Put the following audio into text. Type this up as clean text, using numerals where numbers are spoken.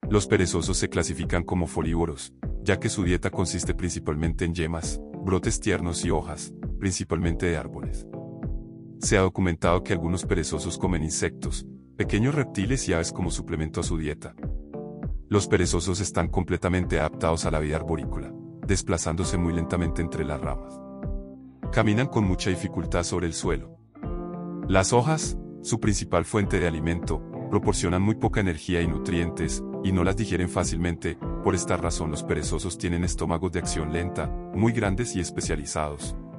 Los perezosos se clasifican como folívoros, ya que su dieta consiste principalmente en yemas, brotes tiernos y hojas, principalmente de árboles. Se ha documentado que algunos perezosos comen insectos, pequeños reptiles y aves como suplemento a su dieta. Los perezosos están completamente adaptados a la vida arborícola, desplazándose muy lentamente entre las ramas. Caminan con mucha dificultad sobre el suelo. Las hojas, su principal fuente de alimento, proporcionan muy poca energía y nutrientes, y no las digieren fácilmente. Por esta razón los perezosos tienen estómagos de acción lenta, muy grandes y especializados,